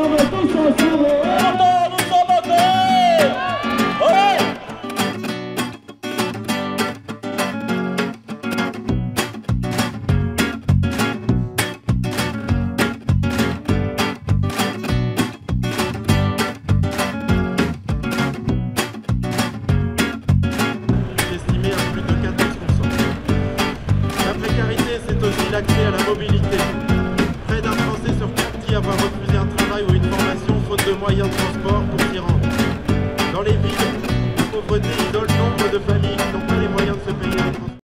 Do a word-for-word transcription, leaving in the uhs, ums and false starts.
ensemble, tous ensemble. Attends, nous sommes encore. Ouais. Estimé à plus de quatorze pour cent. La précarité, c'est aussi l'accès à la mobilité. Près d'un Français sur quatre dit avoir refusé un travail ou une formation faute de moyens de transport pour s'y rendre. Dans les villes, la pauvreté idole nombre de familles